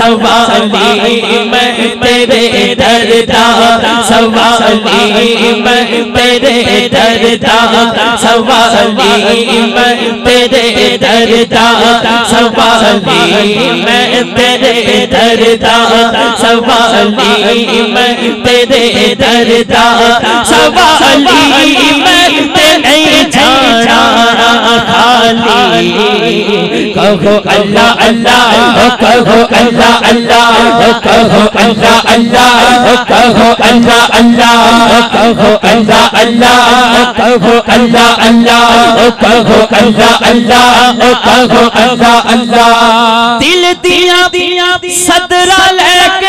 सवाली मैं तेरे दरदा, सवाली मैं तेरे दरदा, सवाली मैं तेरे दरदा, सवाली मैं तेरे दरदा, सवाली मैं तेरे दरदा, सवाली मैं तेरे जाना खाली। कहो अल्लाह अल्लाह, कहो अल्लाह अल्लाह, कहो अल्लाह अल्लाह, कहो अल्लाह अल्लाह, कहो अल्लाह अल्लाह, कहो अल्लाह अल्लाह, कहो अल्लाह अल्लाह, कहो अल्लाह अल्लाह। दिल दिया सदरा लेके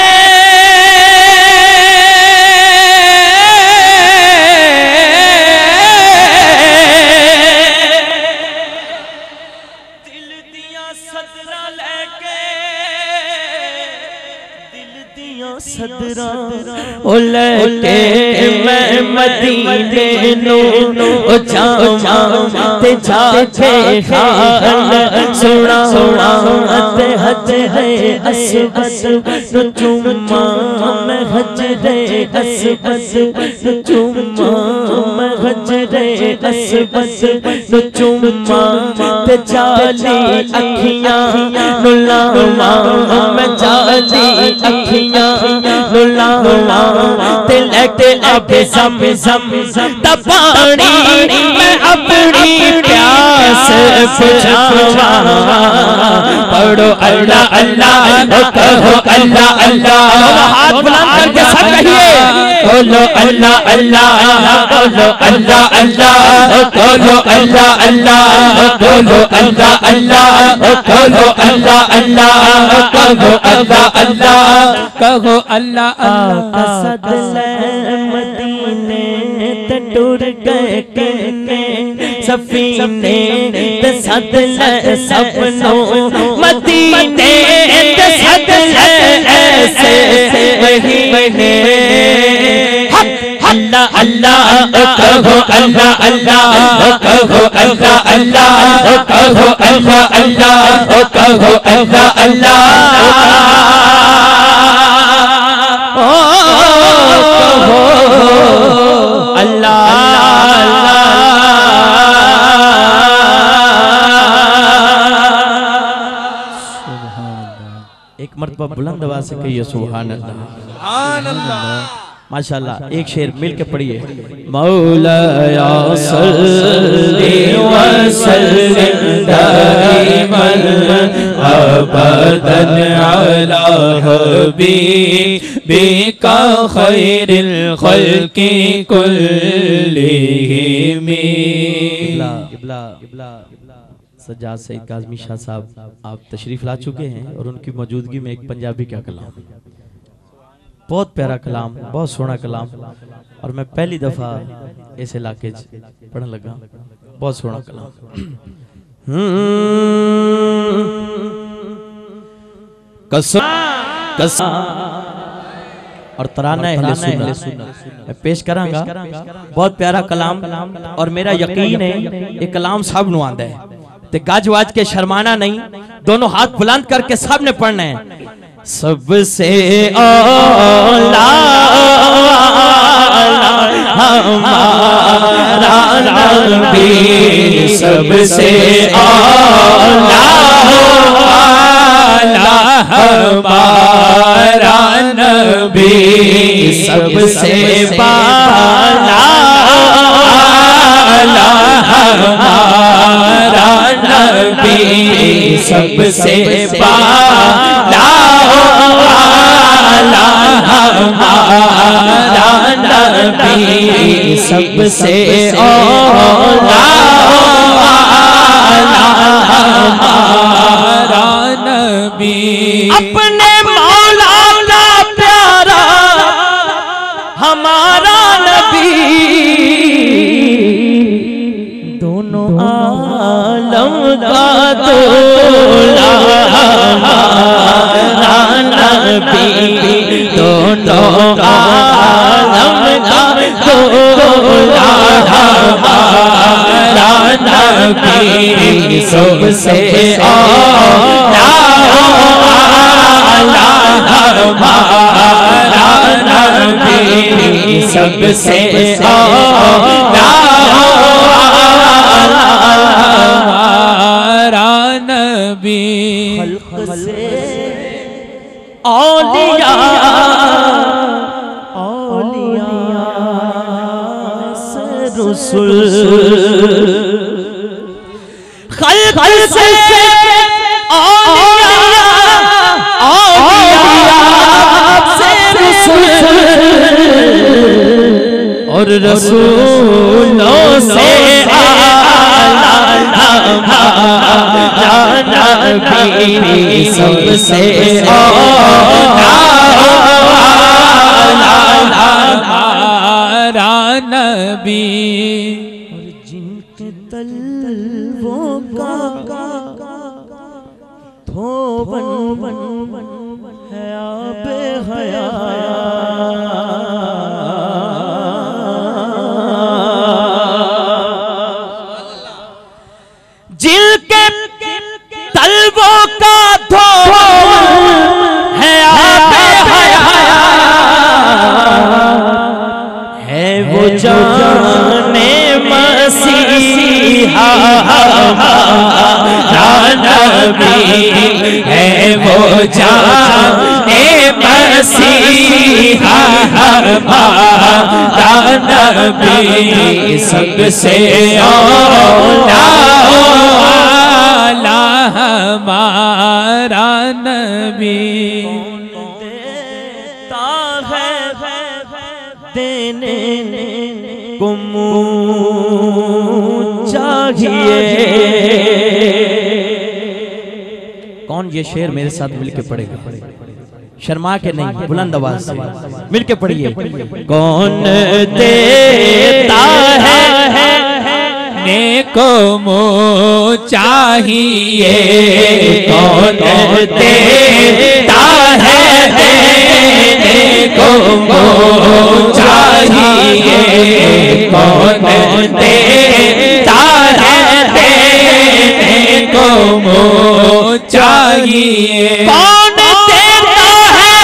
सदरा ओ लेके मैं मदीने नू जावां ते जाके हाल सुना ते हजरे असवद नु चुम्मा मैं हजरे असवद नु चुम्मा मैं हजरे असवद नु चुम्मा ते जाली अखियां नु लावां मैं जाली अखियां नुलावा ते लेके आबे सम पानी मैं अपनी प्यास बुझावा। पढ़ो अल्लाह अल्लाह, कहो अल्लाह अल्लाह, हाथ बुलंद करके सब कहिए बोलो अल्लाह अल्लाह, बोलो अल्लाह अल्लाह, बोलो अल्लाह अल्लाह, बोलो अल्लाह अल्लाह, बोलो अल्लाह अल्लाह, कहो अल्लाह अल्लाह, कहो अल्लाह अल्लाह। मदीने ते टुर गए किन्ने सफीने ते सदले सपनों, मदीने ते सदले ऐसे महीने। अल्लाह अल्लाह, कहो अल्लाह अल्लाह, कहो अल्लाह अल्लाह, कहो अल्लाह अल्लाह, कहो अल्लाह अल्लाह। अल्लाह एक मर्तबा बुलंद आवाज से कहिए सुभान अल्लाह, सुभान अल्लाह। माशाअल्लाह, एक शेर मिल के पढ़िए। मौला या सल्ली व सल्लिम दाइमन अबदन अला हबीबिका खैरिल खल्क़ि कुल्लिहिम। सज्जाद सईद काज़मी शाह साहब आप तशरीफ ला चुके हैं और उनकी मौजूदगी में एक पंजाबी का कलाम, बहुत प्यारा कलाम, बहुत सोना कलाम, और मैं पहली दफा इस इलाके पढ़ने लगा। बहुत सोना कलाम। कसम और तराना अहले सुन्नत पेश करांगा। बहुत प्यारा कलाम और मेरा यकीन है ये कलाम सब नु आंदा है ते गज वाज के शर्माना नहीं, दोनों हाथ बुलंद करके सब ने पढ़ना है। सबसे औला हमारा नबी, सबसे औला हमारा नबी, सबसे बाला हमारा नबी, सबसे बाला हमारा नबी, सबसे औला हमारा नबी। अपने मौला का प्यारा हमारा नबी, दोनों आलम का दूल्हा हमारा नबी, दोनों आलम का दूल्हा हमारा नबी, सबसे औला हमारा नबी सबसे औला हमारा नबी खल्क से औलिया से रसूल खल्क से और रसूलों से आला हमारा नबी सबसे औला हमारा नबी और जिनके तलवों का धोबन है आबे हया जिनके तलवों का धोबन है आबे हया है वो जाने मसीहा हमारा नबी है वो जाने मसीहा हमारा नबी सबसे औला हमारा नबी देता है देने को मुँह चाहिए। कौन ये शेर मेरे साथ मिलके पढ़ेगा? शर्मा के नहीं, बुलंद आवाज से मिलके पढ़िए। कौन देता है को मुँह चाहिए, कौन देता है देने को मुँह चाहिए, कौन देता है देने को मुँह चाहिए, कौन देता है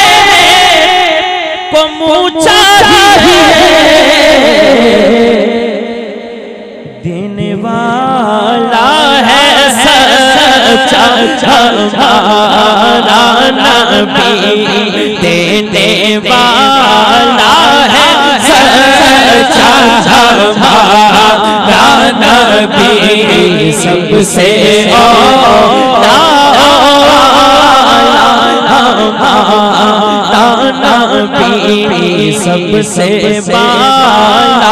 को मुँह चाहिए, देने वाला है सच्चा हमारा नबी, देने वाला है सच्चा हमारा नबी सबसे औला हमारा नबी सबसे बाला।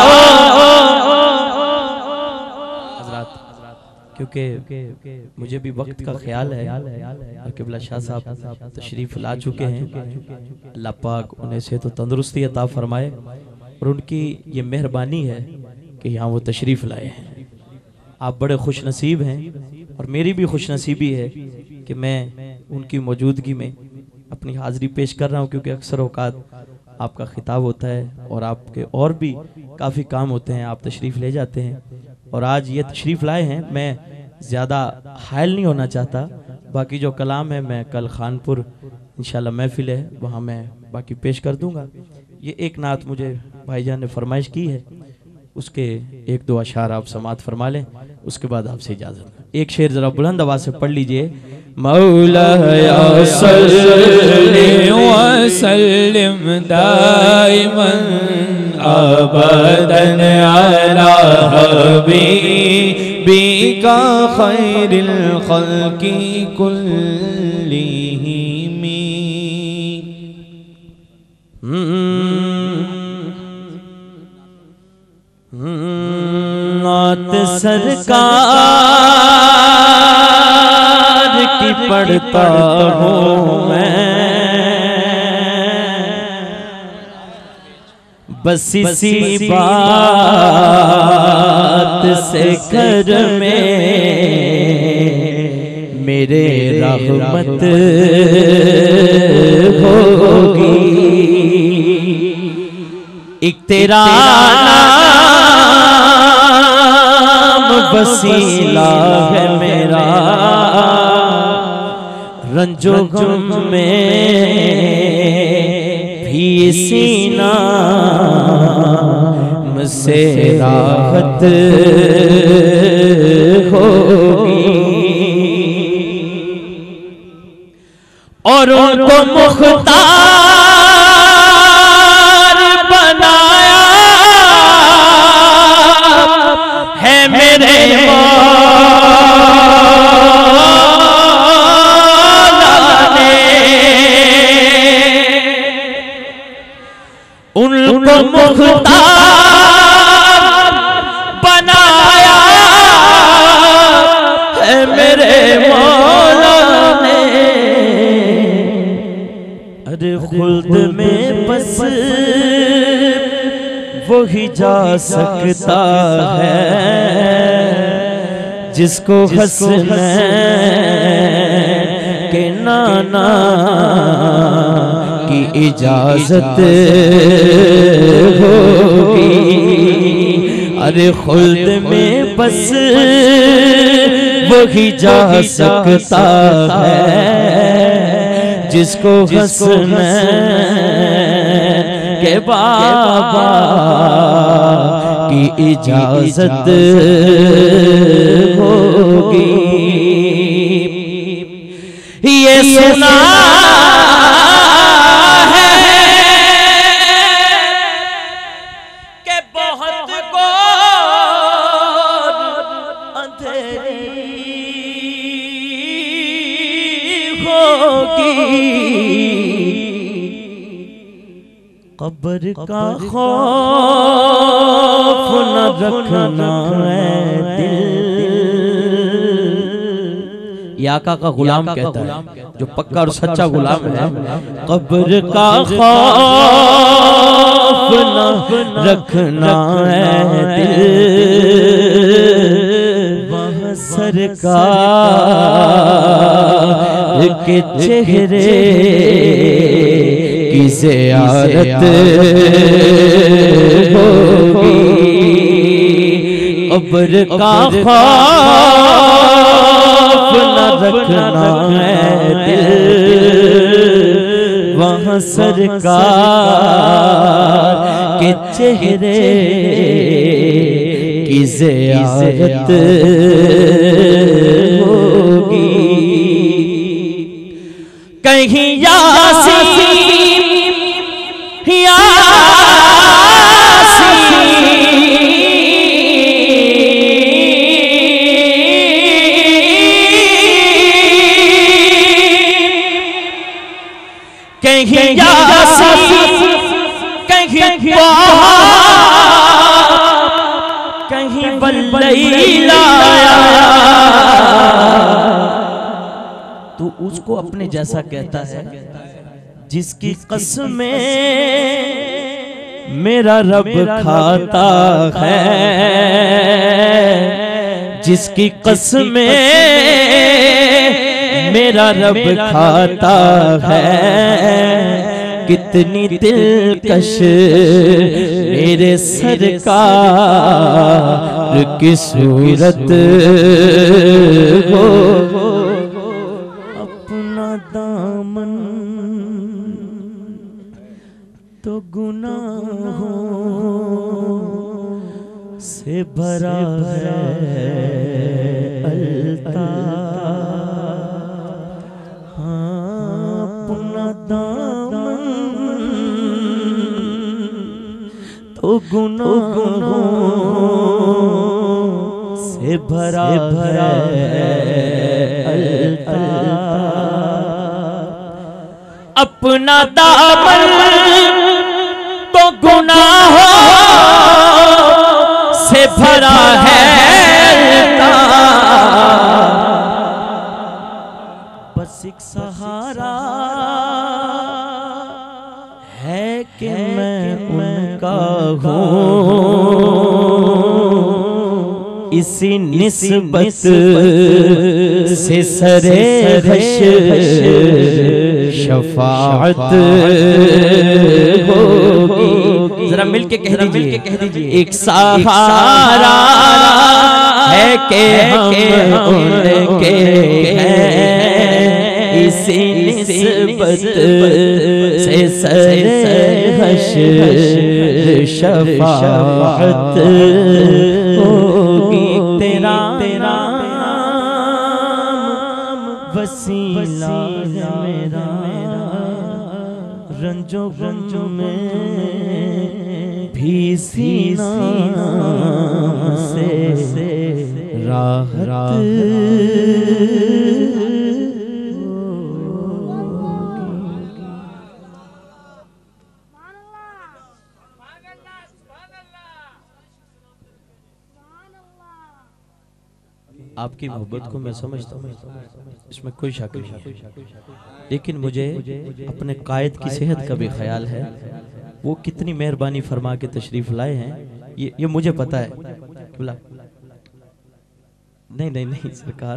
क्योंकि मुझे भी वक्त का ख्याल है और क़िबला शाह साहब तशरीफ ला चुके हैं। अल्लाह पाक उन्हें से तो तंदुरुस्ती अता फरमाए और उनकी ये मेहरबानी है कि यहाँ वो तशरीफ लाए हैं। आप बड़े खुश नसीब हैं और मेरी भी खुश नसीबी है कि मैं उनकी मौजूदगी में अपनी हाज़िरी पेश कर रहा हूँ, क्योंकि अक्सर औकात आपका खिताब होता है और आपके और भी काफ़ी काम होते हैं, आप तशरीफ़ ले जाते हैं और आज ये तशरीफ़ लाए हैं। मैं ज़्यादा हायल नहीं होना चाहता, बाकी जो कलाम है मैं कल खानपुर इंशाल्लाह महफिल है वहाँ मैं बाकी पेश कर दूँगा। ये एक नात मुझे भाईजान ने फरमाइश की है, उसके एक दो अशार आप समात फरमा लें, उसके बाद आपसे इजाज़त। एक शेर ज़रा बुलंद आवाज़ से पढ़ लीजिए। मौला सल्ली वसल्लिम दाइमन अबदन अला हबीबिका खैरिल खल्क़ि कुल्लिहिम। नात सरकार की पढ़ता हूँ मैं, बस इसी बात से घर में मेरे रहमत होगी। एक तेरा नाम वसीला है मेरा, रंजो गम में भी सीना मुझसे राहत होगी और उनको मुख्तार बनाया है मेरे मौला ने। उनको मुख्तार बनाया है मेरे मौला ने। अरे खुल्द में बस वही जा सकता है जिसको हसनैन के नाना की इजाजत होगी। अरे खुल्द में बस वही जा सकता है जिसको हसनैन के बाबा की इजाजत होगी। ये सुना है कि बहुत घोर अंधेरी होगी। कब्र का खौफ न रखना है दिल। ये आका का गुलाम कहता है जो पक्का और सच्चा गुलाम है। कब्र का खौफ न रखना है दिल। वहाँ सरकार के चेहरे की ज़ियारत होगी। कब्र का खौफ न रखना है दिल। वहाँ सरकार के चेहरे की ज़ियारत होगी। कहीं यासीन कहीं यासीन कहीं कहीं बल्लैला तू उसको अपने जैसा कहता है जिसकी कसमें मेरा रब खाता है। जिसकी कसमें मेरा रब खाता है। कितनी दिलकश मेरे सरकार की सूरत हो। अपना दामन तो गुनाहों से भरा है अल्ताफ। अपना दामन तो गुनाहों से भरा है अल्ताफ। अपना दामन तो गुनाहों से भरा है अल्ताफ। बस एक सहारा है कि मैं उनका हूँ। इसी निस्बत से सरे शफाअत होगी। जरा मिलके कह दीजिए एक सहारा है कि हम उनके हैं। ऐसी निस्बत से सरहश्र शफाअत होगी। तेरा वसीला मेरा रंजो गंजो में भी सीना से राहत आपकी मोहब्बत को मैं समझता हूँ, इसमें कोई शक नहीं है, लेकिन मुझे अपने कायद की सेहत का भी ख्याल है। वो कितनी मेहरबानी फरमा के तशरीफ लाए हैं, ये मुझे पता है। नहीं नहीं नहीं सरकार,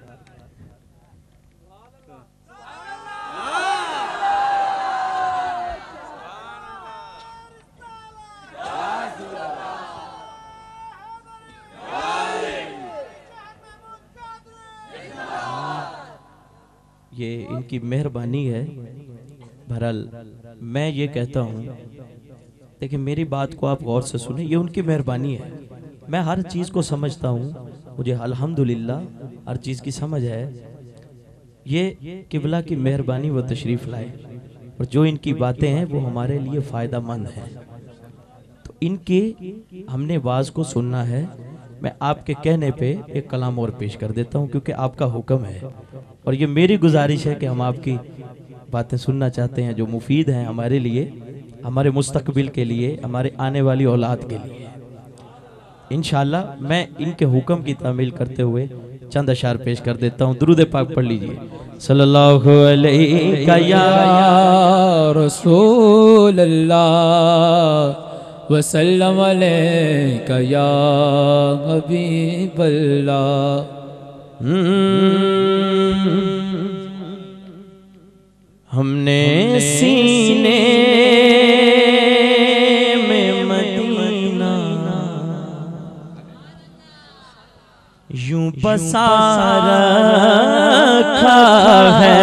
ये इनकी मेहरबानी है। बहरहाल मैं ये कहता हूँ, देखिए मेरी बात को आप गौर से सुने, ये उनकी मेहरबानी है। मैं हर चीज़ को समझता हूँ, मुझे अल्हम्दुलिल्लाह हर चीज़ की समझ है। ये किबला की मेहरबानी वो तशरीफ़ लाए, और जो इनकी बातें हैं वो हमारे लिए फ़ायदा मंद है। तो इनकी हमने वाज को सुनना है। मैं आपके कहने पे एक कलाम और पेश कर देता हूँ, क्योंकि आपका हुक्म है और ये मेरी गुजारिश है कि हम आपकी बातें सुनना चाहते हैं जो मुफीद हैं हमारे लिए, हमारे मुस्तकबिल के लिए, हमारे आने वाली औलाद के लिए। इंशाअल्लाह मैं इनके हुक्म की तामील करते हुए चंद अशार पेश कर देता हूँ। दुरूद पाक पढ़ लीजिए। सल्लल्लाहु अलैहि या रसूल अल्लाह वसल्लम अलैका या हबीब अल्लाह। हमने सीने में मदीना यूं बसा रखा है।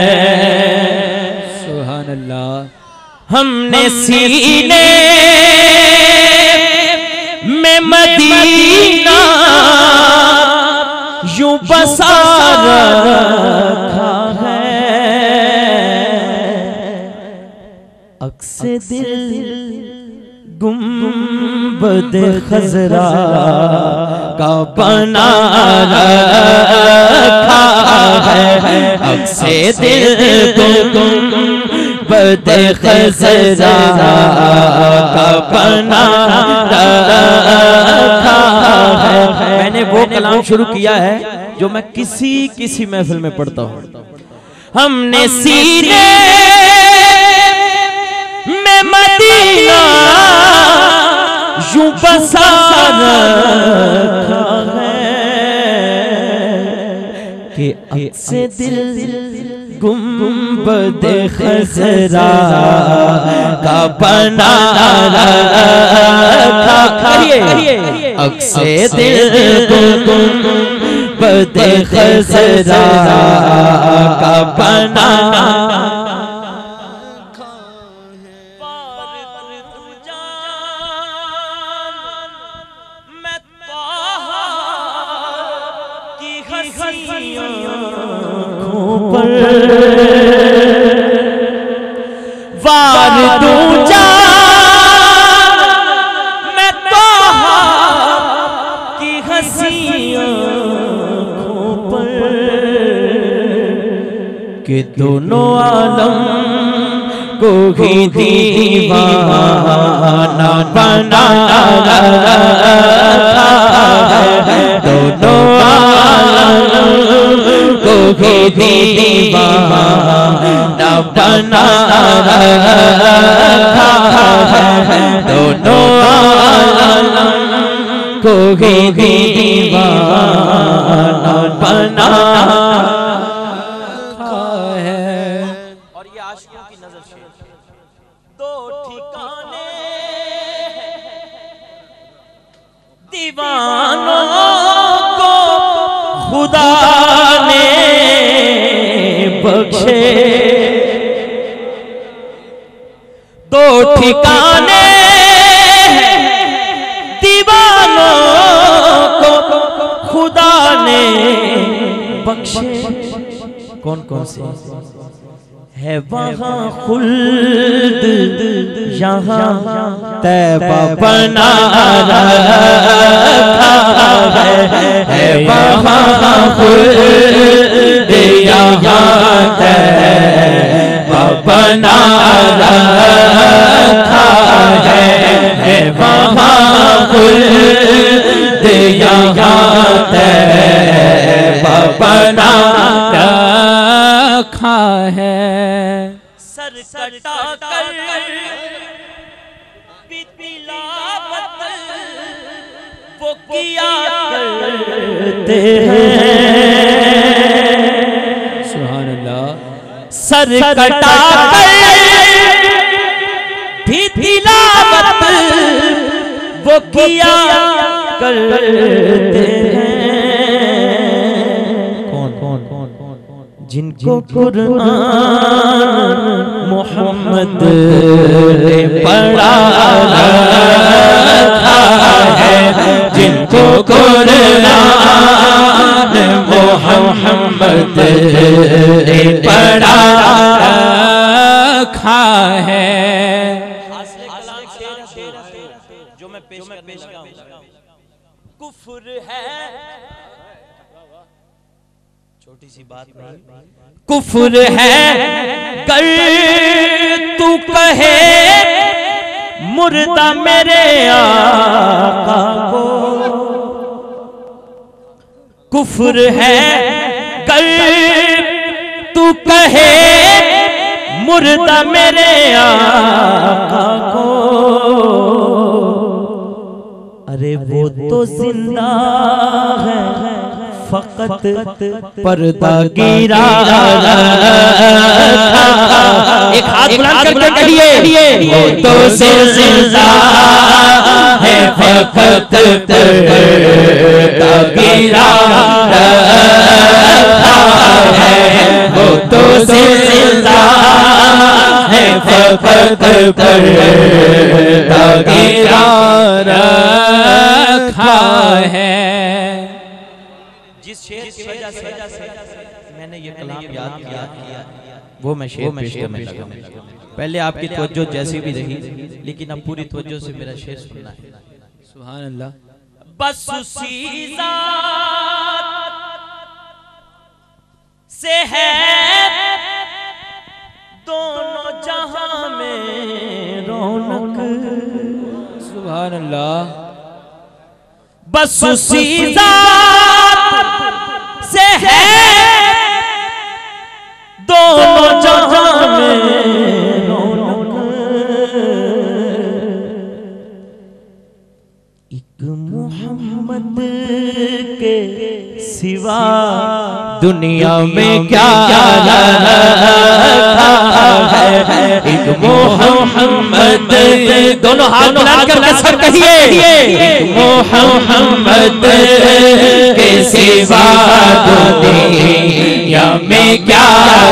सुभान अल्लाह। हमने सीने में मदीना यूं बसा रखा है। अक्से दिल गुंबद खजरा का बना रखा है। अक्से दिल गुंबद खजरा का बना रखा है। मैंने वो कलाम शुरू किया है जो मैं किसी महफिल में पढ़ता हूँ। हमने सीने में मदीना यूं बसा रखा है कि अक्से दिल गुंबद खजरा का बना रखा है। अक्से दिल गुंबद खजरा का बना वार दूजा मैं तोहा की हंसियों पर कि दोनों आलम को ही दीवाना बना रखा है। दोनों आलम को ही दीवाना बना रखा है। दोनों आलम को ही दीवाना बना रखा है। और ये आशिकों की नजर शेर, दो ठिकाने दीवानों को खुदा ने बख्शे, दो ठिकाने दीवानों को खुदा ने बख्शे। कौन कौन से है वहाँ खुल्द, यहाँ तैबा बना रखा है वहाँ खुल्द, यहाँ तैबा बना रखा है वहाँ खुल्द, यहाँ तैबा बना रखा है। सर कटा कर तिलावत वो किया करते हैं। सुभान अल्लाह। सर कटा कर भी तिलावत वो किया करते हैं। जिनको कुरान मोहम्मद ने पढ़ा रखा है, जिनको कुरान मोहम्मद ने पढ़ा रखा है। जो मैं पेश कुफ्र है, छोटी सी बात नहीं, कुफ्र है कर तू कहे मुर्दा मेरे आका को। कुफ्र है कर तू कहे मुर्दा मेरे आका को। अरे वो तो जिंदा है फकत पर्दा गिरा। एक हाथ बुलंद करके कहिए, वो तो जिंदा है फकत पर्दा गिरा है। वो तो जिंदा है फकत पर्दा गिरा रखा है। जिस शेर की वजह से मैंने ये कलाम याद किया वो मैं शेर पेश करने लगा। पहले आपकी तवज्जो जैसी भी रही, लेकिन अब पूरी तवज्जो से मेरा शेर सुनना है। सुभान अल्लाह। बस उसी ज़ात से है दोनों जहां में रौनक। सुभान अल्लाह। बस उसी ज़ात से है दोनों जहां में रौनक। एक मोहम्मद के सिवा दुनिया में क्या है। एक मोहम्मद, दोनों हाथ बुलंद करके सब कहिए, एक मोहम्मद के सिवा दुनिया में क्या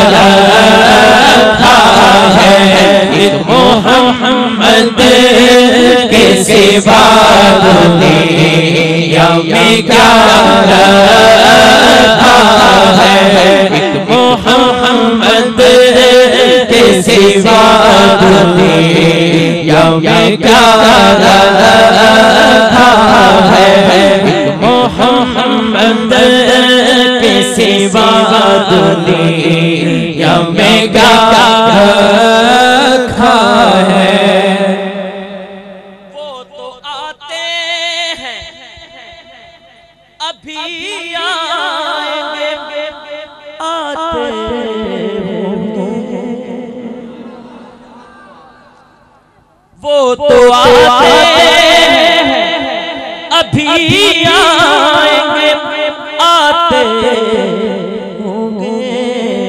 रखा है। एक मोहम्मद के सिवा दुनिया में क्या रखा है। एक मोहम्मद के सिवा दुनिया में क्या रखा है। एक मोहम्मद के सिवा दुनिया में क्या रखा है। वो तो आते हैं अभी आएंगे, आते वो तो आते हैं अभी आएंगे, आते होंगे।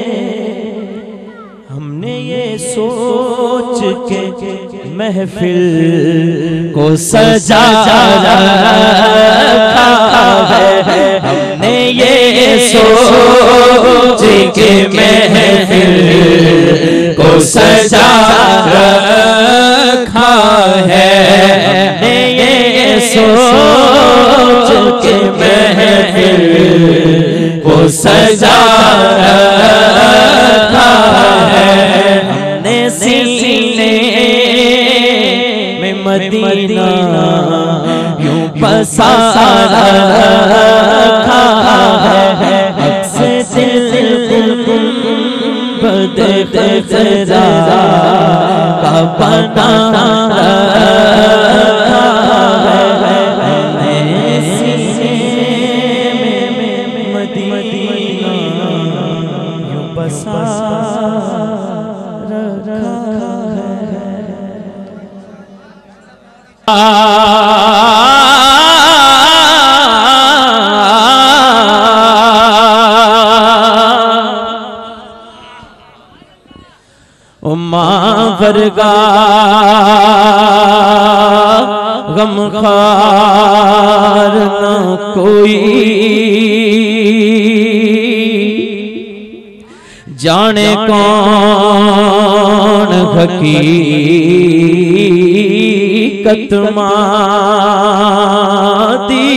हमने ये सोच के महफिल को सजा रखा है। हमने ये सोच के महफिल महफिल को सजा रखा है। हमने ये सोच के महफिल को सजा रखा है। हमने सीने में मदीना यूं बसा रखा है। अक्से दिल गुंबद ख़ज़रा का बना रखा है। हमने सीने में मदीना यूं बसा रखा है। माँ वर्गा गमखार न कोई, जाने कौन हकीकत माती।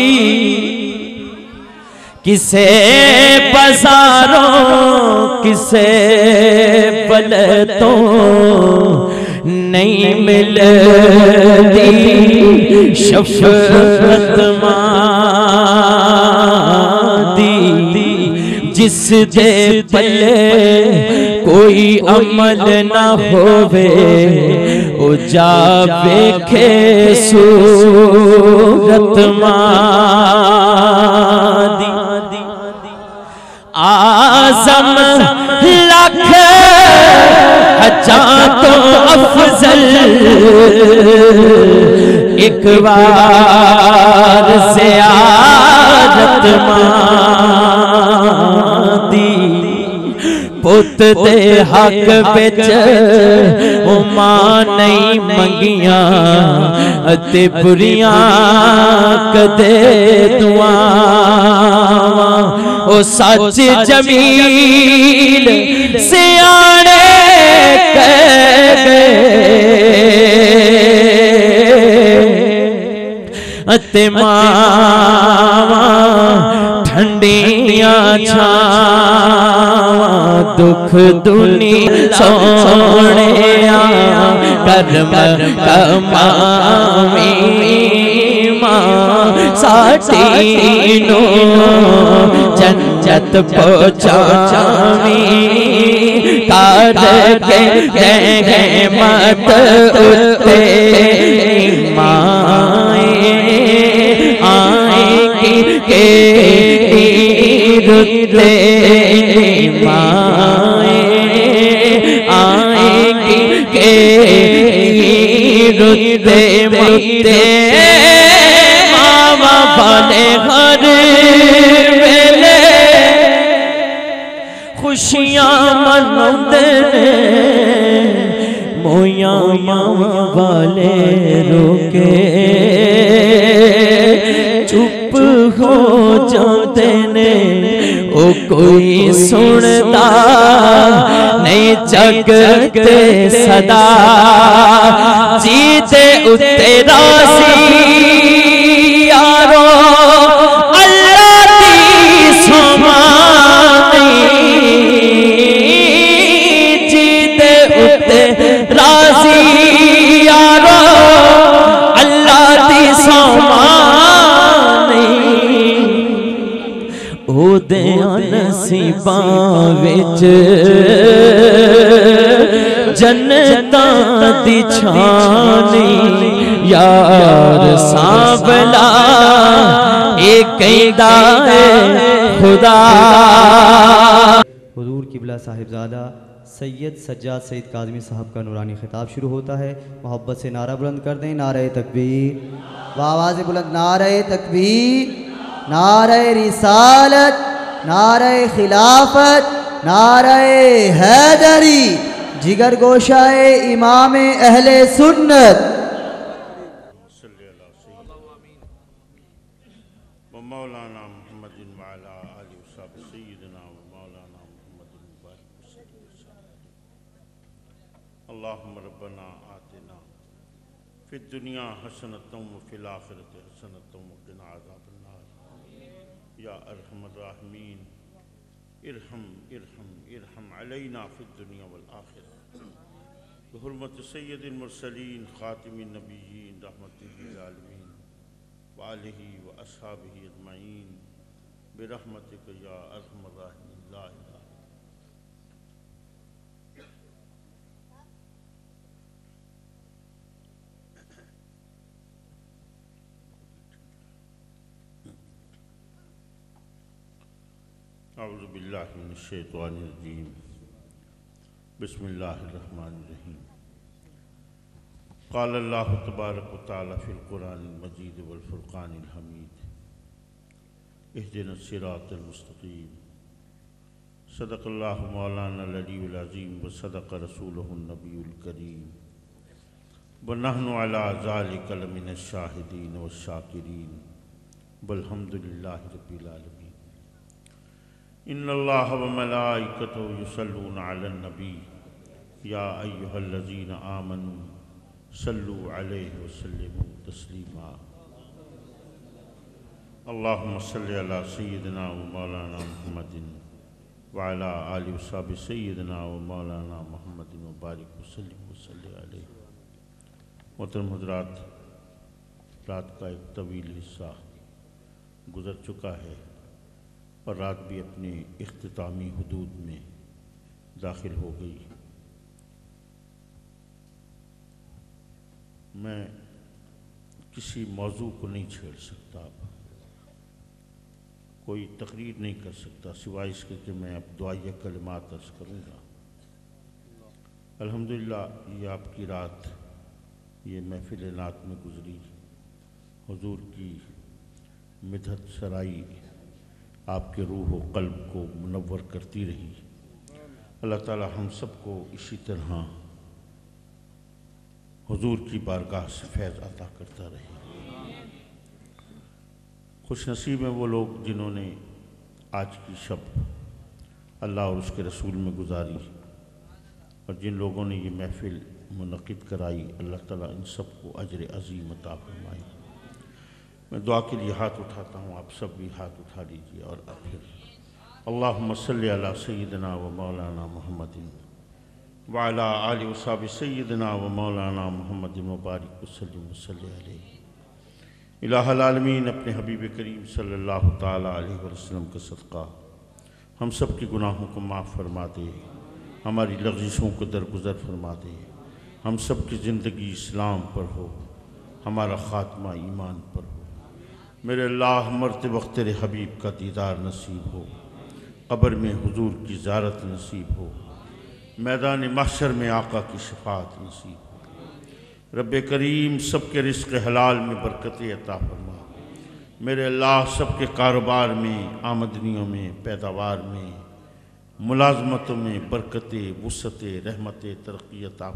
किसे बाजारों किसे पलटों नहीं मिलती शफ़क़त मादी। जिस दे पले कोई अमल न होवे ओ जा वेखे सूरत मादी। आज़म लख हजार तो अफजल एक बार ज़ियारत मादी। पुत दे हक बिच ओ मां नहीं मंगियां ते बुरियां कदे दुआवां। ओ सच जमील सियाणे कह गए मावां ठंडियां छावां। दुख दुनिया सोहणिया करम कमावी मां साडी नो जन्नत पहुंचावी। कर के रहमत उते माए आएगी के रुते माए आएगी के रुते मुते। मामा बने हर वेले खुशियां मनाते मोया मामा वाले रोके चुप हो जाते ने। ओ कोई सुनता नहीं जगते सदा जीते उते रासी यारो अल्लाह दी समानी। जीते उते रासी यारो अल्लाह दी समानी। ओदे नसीबां विच जन्नतां दी छानी। यार सांवला एक कहंदा है खुदा। हुजूर किबला साहिबजादा सैयद सज्जाद सईद काज़मी साहब का नूरानी खिताब शुरू होता है। मोहब्बत से नारा बुलंद कर दें, नारे तकबीर। आवाज़ बुलंद, नारे तकबीर, नारे रिसालत, नारे खिलाफत, नारे हैदरी। जिगर गोशाए इमाम अहले सुन्नत। मौलाना मोहम्मद अल्लाहुम्मा रब्बना आतिना फिद दुनिया हसनतम व फिल आखिरति हसनतम व क़िना अज़ाबन्नार या अरहमर राहिमीन इरहम इरहम इरहम अलैना फिद दुनिया वल आखिरह बिहुर्मत सय्यदिल मुरसलीन खातिमिन नबिय्यीन रहमतिल लिल आलमीन व आलिहि व अस्हाबिहि अजमईन बिरहमतिक या अरहमर राहिमीन ला इलाहा। अऊज़ु बिल्लाहि मिनश शैतानिर रजीम बिस्मिल्लाहिर रहमानिर रहीम। क़ाल अल्लाहु तबारक व तआला फ़िल क़ुरानिल मजीद वल फ़ुरक़ानिल हमीद इहदिनस सिरातल मुस्तक़ीम सदक़ल्लाहु मौलानाल अलीयुल अज़ीम व सदक़ रसूलुहुन नबियुल करीम व नहनु अला ज़ालिका लमिनश शाहिदीन व शाकिरीन वल्हम्दुलिल्लाहि रब्बिल आलमीन। इन्नल्लाह व मलाइकतहु युसल्लूना अलन नबी या अय्युहल्लज़ीना आमनू सल्लू अलैहि व सल्लिमू तस्लीमा। अल्लाहुम्मा सल्लि अला सय्यिदिना व मौलाना मुहम्मदिन व अला आलि व सहबि सय्यिदिना व मौलाना मुहम्मदिन व बारिक व सल्लिम व सल्लि अलैहि। मोहतरम हज़रात, रात का एक तवील हिस्सा गुज़र चुका है और रात भी अपने इख्तितामी हुदूद में दाखिल हो गई। मैं किसी मौजू को नहीं छेड़ सकता, अब कोई तकरीर नहीं कर सकता सिवाय इसके कि मैं अब दुआए कलिमात अर्ज़ करूँगा। अल्हम्दुलिल्लाह ये आपकी रात, ये महफिल नात में गुज़री, हुजूर की मिदहत सराई आपके रूह व क़ल्ब को मुनव्वर करती रही। अल्लाह ताला हम सबको इसी तरह हुजूर की बारगाह से फैज़ अता करता रहे। खुश नसीब हैं वो लोग जिन्होंने आज की शब अल्लाह और उसके रसूल में गुजारी और जिन लोगों ने ये महफिल मुनक़िद कराई। अल्लाह ताला इन सबको अजर अज़ीम अता फरमाए। मैं दुआ के लिए हाथ उठाता हूँ, आप सब भी हाथ उठा लीजिए और फिर अल्लाहुम्मा सल्लि अला सय्यिदिना व मौलाना मुहम्मदिन व अला आलि व सहबि सय्यिदिना व मौलाना मुहम्मदिन व बारिक व सल्लिम व सल्लि अलैहि। इलाहुल आलमीन अपने हबीब करीम सल्लल्लाहु ताला अलैहि वसल्लम का सदका हम सब के गुनाहों को माफ़ फरमा दे, हमारी लग़ज़िशों को दरगुज़र फरमा दे। हम सब की ज़िंदगी इस्लाम पर हो, हमारा ख़ात्मा ईमान पर हो। मेरे अल्लाह मरते वक्त तेरे हबीब का दीदार नसीब हो, क़ब्र में हुजूर की ज़ियारत नसीब हो, मैदान महशर में आका की शफ़ाअत नसीब हो। रब्बे करीम सबके रिज़्क़ हलाल में बरकतें अता फरमा। मेरे अल्लाह सबके कारोबार में, आमदनियों में, पैदावार में, मुलाज़मतों में बरकतें, वुसअतें, रहमतें, तरक्की अता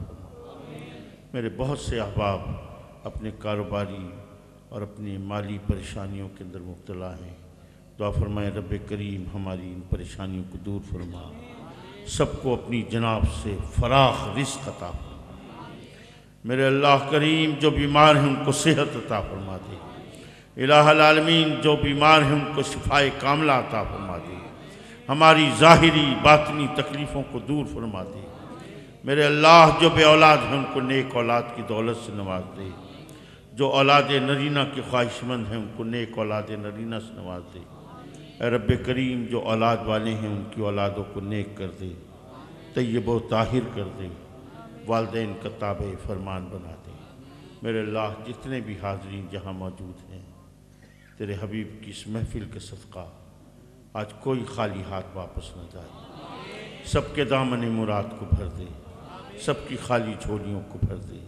फरमा। मेरे बहुत से अहबाब अपने कारोबारी और अपनी माली परेशानियों के अंदर मुब्तला हैं। दुआ फरमाए रब्बे करीम हमारी इन परेशानियों को दूर फरमा, सबको अपनी जनाब से फराख रिज़्क़ अता फरमा। मेरे अल्लाह करीम जो बीमार हैं उनको सेहत अता फरमा दे। इलाहुल आलमीन जो बीमार हैं उनको शिफाए कामिला अता फरमा दे। हमारी ज़ाहिरी बातिनी तकलीफ़ों को दूर फरमा दे। मेरे अल्लाह जो बे औलाद हैं उनको नेक औलाद की दौलत से नवाज दे। जो औलाद नरीना के ख्वाहिशमंद हैं उनको नेक औलाद नरीना से नवाज दे। ऐ रब्बे करीम जो औलाद वाले हैं उनकी औलादों को नेक कर दे, तय्यब व ताहिर कर दे, वालिदैन का ताबे फरमान बना दे। मेरे अल्लाह जितने भी हाज़रीन जहाँ मौजूद हैं, तेरे हबीब की इस महफिल के सदका आज कोई खाली हाथ वापस न जाए। सबके दामन मुराद को भर दे, सबकी खाली झोलियों को भर दे।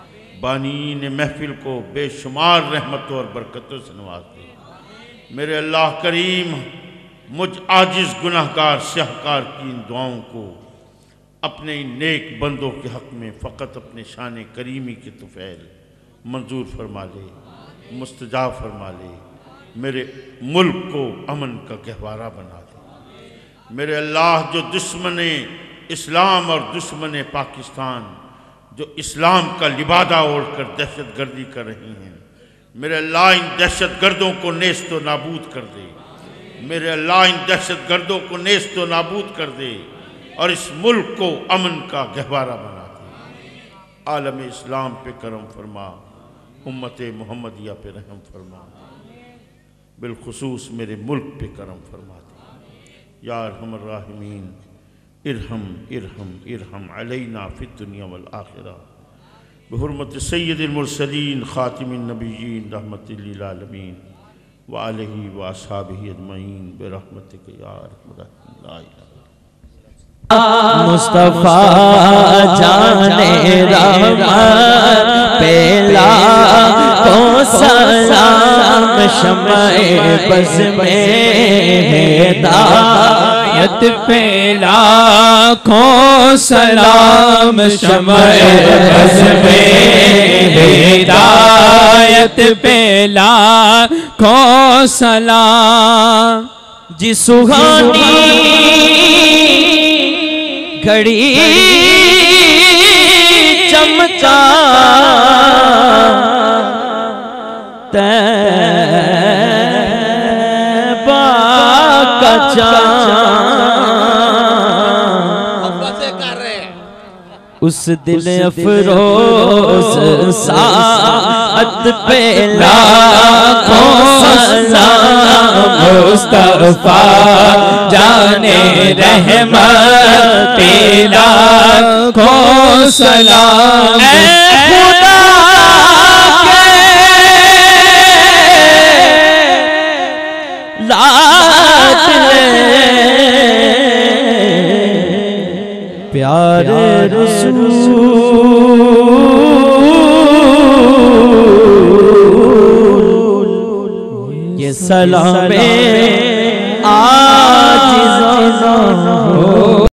बानीन महफिल को बेशुमार रहमतों और बरकतों से नवाज दे। मेरे अल्लाह करीम मुझ आजिज़ गुनाहगार स्याहकार की इन दुआओं को अपने इन नेक बंदों के हक़ में फ़कत अपने शान करीमी के तुफ़ैल मंजूर फरमा ले, मुस्तजाब फरमा ले। मेरे मुल्क को अमन का गहवारा बना दे। मेरे अल्लाह जो दुश्मन इस्लाम और दुश्मन पाकिस्तान जो इस्लाम का लिबादा ओढ़कर दहशत गर्दी कर रही हैं। मेरे अल्लाह इन दहशत गर्दों को नेस्त व नाबूद कर दे। मेरे अल्लाह इन दहशत गर्दों को नेस्त व नाबूद कर दे और इस मुल्क को अमन का गहवारा बना दे। आलम इस्लाम पे करम फरमा, उम्मत मोहम्मदिया पे रहम फरमा, बिलखुसूस मेरे मुल्क पे करम फरमा दे। या अरहमर राहिमीन इरहम इरहम इरहम अलैना फिद दुनिया वल आखिरा बिहुर्मत सय्यदिल मुरसलीन खातिमिन नबिय्यीन रहमतिल लिल आलमीन व आलिहि व अस्हाबिहि अजमईन बिरहमतिक या अरहमर राहिमीन। मुस्तफा जाने रहमत पेला को सलाम शम्ए बज़ में हिदायत पेला को सलाम शम्ए बज़ में हिदायत पेला को सलाम। जी सुहानी घड़ी चमका तैबा का उस दिल अफरोज साअत पे लाखों सलाम मुस्तफा जाने रहमत पे लाखों सलाम। खुदा के लाडले प्यारे रसूल ये सलामे आजिज़